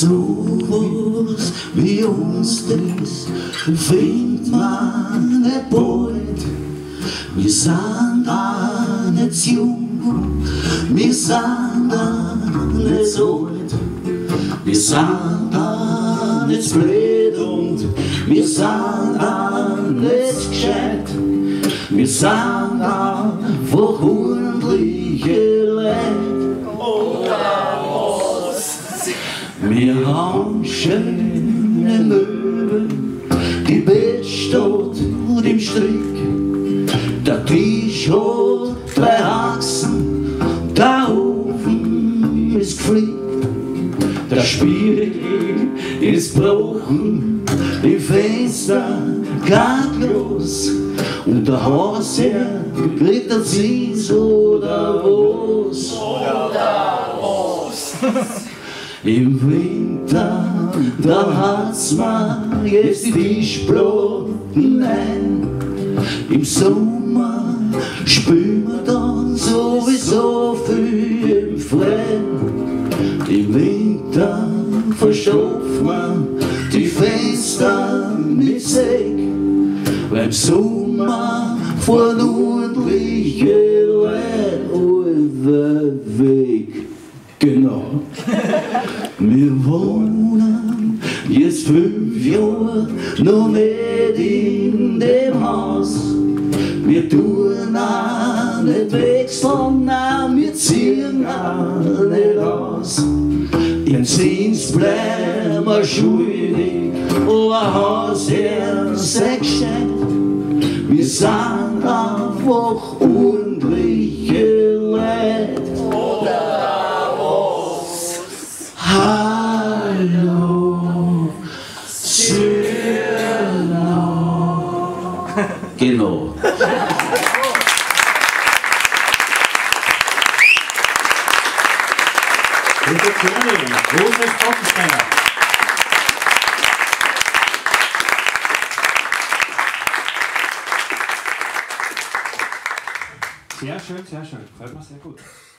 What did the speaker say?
sowas wie uns das findet man nicht bald. Wir sind auch nicht jung, wir sind auch nicht alt, wir sind auch nicht blöd und wir sind auch nicht gescheit. Wir sind einfach ordentliche Leute. Wir haben schöne Möbel, die Bett steht im Strick. Der Tisch hat 3 Achsen, der Ofen ist geflickt. Der Spiegel ist gebrochen, die Fenster geht los. Und der Hausherr kriegt der Zins oder was? Im Winter, da hat's mir jetzt die Tischplatten ein. Im Sommer spülen wir dann sowieso viel im Freien. Im Winter verstopfen wir die Fenster mit Säg. Beim Sommer fahren ordentliche Leute weg. Genau. Wir wohnen jetzt 5 Jahre noch nicht in dem Haus. Wir tun auch nicht wechseln, nein, wir ziehen auch nicht aus. Im Zins bleiben wir schuldig, ein Hausherr sei gescheit. Wir sind einfach ordentliche Leute. Oder was? Hallo, Zürnau. Genau. Sehr schön, sehr schön. Gefällt mir sehr gut.